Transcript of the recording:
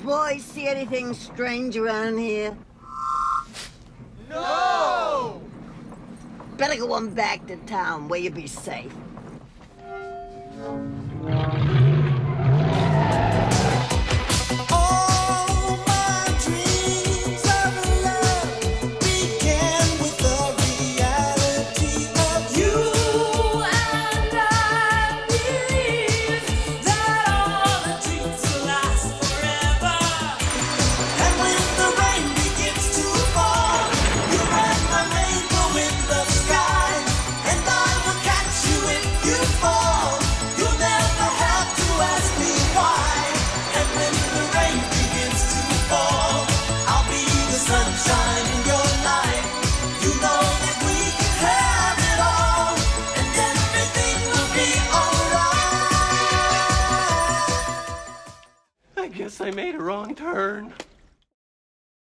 boys see anything strange around here? No! Better go on back to town where you'll be safe. I guess I made a wrong turn.